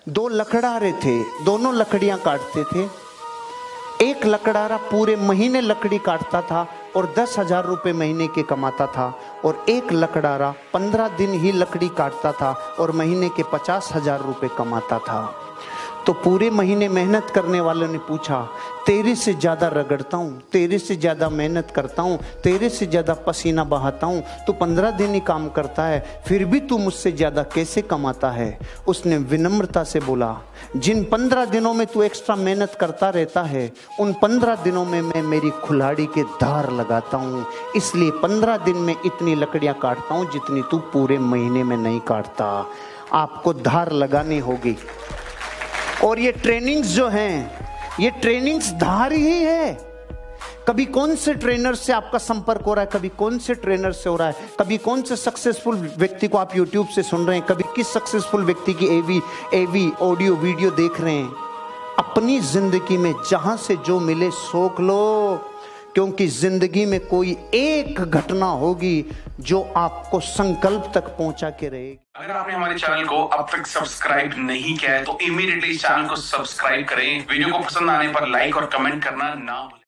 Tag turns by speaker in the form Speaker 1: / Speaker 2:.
Speaker 1: दो लकड़हारे थे, दोनों लकड़ियां काटते थे। एक लकड़हारा पूरे महीने लकड़ी काटता था और 10,000 रुपये महीने के कमाता था, और एक लकड़हारा 15 दिन ही लकड़ी काटता था और महीने के 50,000 रुपये कमाता था। तो पूरे महीने मेहनत करने वालों ने पूछा, तेरे से ज़्यादा रगड़ता हूँ, तेरे से ज़्यादा मेहनत करता हूँ, तेरे से ज़्यादा पसीना बहाता हूँ, तू 15 दिन ही काम करता है, फिर भी तू मुझसे ज़्यादा कैसे कमाता है? उसने विनम्रता से बोला, जिन 15 दिनों में तू एक्स्ट्रा मेहनत करता रहता है, उन 15 दिनों में मैं मेरी कुल्हाड़ी के धार लगाता हूँ, इसलिए 15 दिन में इतनी लकड़ियाँ काटता हूँ जितनी तू पूरे महीने में नहीं काटता। आपको धार लगानी होगी। और ये ट्रेनिंग्स जो हैं, ये ट्रेनिंग्स धार ही है। कभी कौन से ट्रेनर से आपका संपर्क हो रहा है, कभी कौन से ट्रेनर से हो रहा है, कभी कौन से सक्सेसफुल व्यक्ति को आप यूट्यूब से सुन रहे हैं, कभी किस सक्सेसफुल व्यक्ति की एवी ऑडियो वीडियो देख रहे हैं। अपनी जिंदगी में जहां से जो मिले सोख लो, क्योंकि जिंदगी में कोई एक घटना होगी जो आपको संकल्प तक पहुंचा के रहेगी।
Speaker 2: अगर आपने हमारे चैनल को अब तक सब्सक्राइब नहीं किया है तो इमीडिएटली चैनल को सब्सक्राइब करें। वीडियो को पसंद आने पर लाइक और कमेंट करना ना भूलें।